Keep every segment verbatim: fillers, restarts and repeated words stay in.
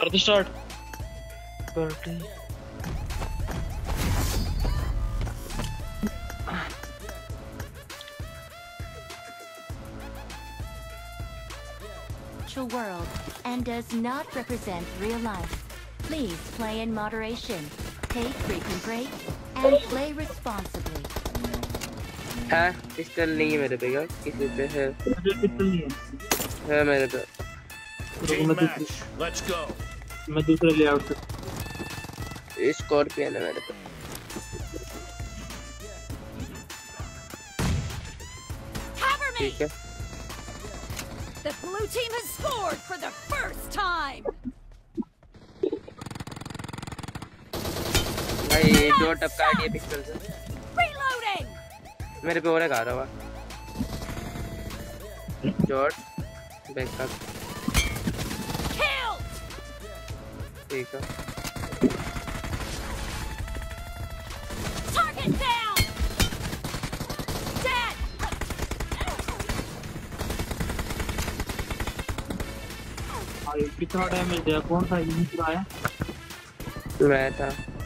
करते स्टार्ट करते World and does not represent real life. Please play in moderation, take frequent breaks, and play responsibly. हाँ, pistol नहीं है मेरे पे क्या? किसी पे है? मुझे पिस्टल नहीं है। है मेरे पे। Let's go. मैं दूसरा ले आउट कर। स्कॉर्पियन है मेरे पे। ठीक है। The blue team has scored for the first time. भाई दो टपका दिए पिस्टल से। Reloading. मेरे पे और एक आ रहा हुआ। Shot backup. Kill. ठीक है। Target down. Dead. अरे कितना डैमेज दिया? कौन सा यूनिट आया? मैं था।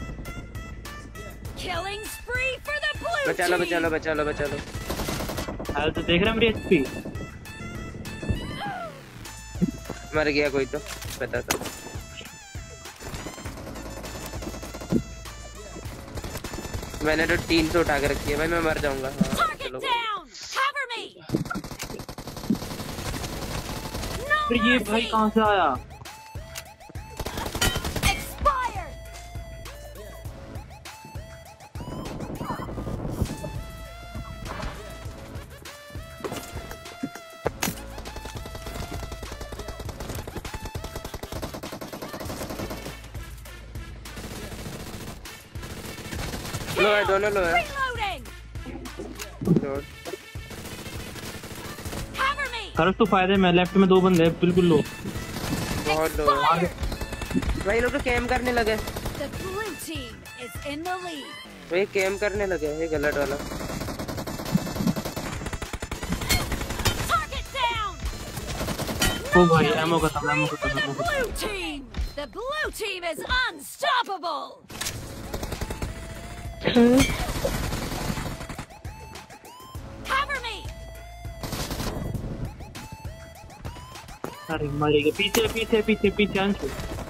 Killing spree for the blue team. बचा लो बचा लो बचा लो बचा लो। हाल तो देख रहा मेरी एचपी। मर गया कोई तो पता था। मैंने तो तीन सौ उठा के रखी है भाई, मैं मर जाऊंगा। हाँ, चलो फिर ये भाई कहाँ से आया? लो है, दोनों लो है। खरस तो फायदे में, लेफ्ट में दो बंदे हैं बिल्कुल लो। बहुत लो है। भाई लोग तो कैम करने लगे। भाई कैम करने लगे, ये गलत वाला। ओ भाई एमो खत्म, एमो खत्म। The blue team is unstoppable. Cover me. अरे मरेगा। पीछे पीछे पीछे पीछे अंशु।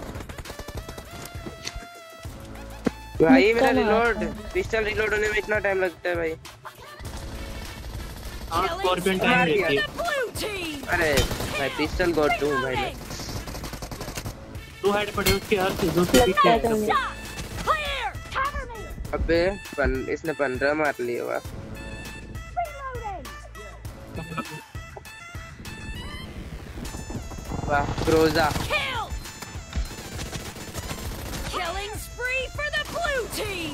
भाई मेरा रिलोड, पिस्टल रिलोड होने में इतना टाइम लगता है भाई। हाँ स्कॉर्पियन टाइम लेती है। अरे भाई पिस्टल गॉड टू भाई मैं। दो हेड पड़े उसके हर से, दो से पीछे। अबे पन, इसने पंद्रह मार लिए वाह। वाह क्रोजा। Killing spree for the blue team.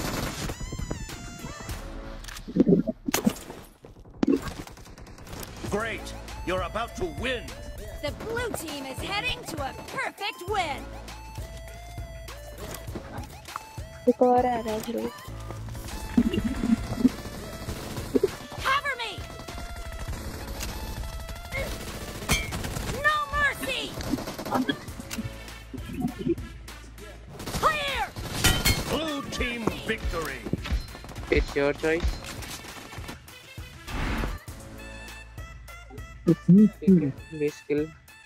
Great, you're about to win. The blue team is heading to a perfect win. Score आ रहा है bro. Cover me. No mercy. Clear. Blue team victory. It's your choice. Base kill.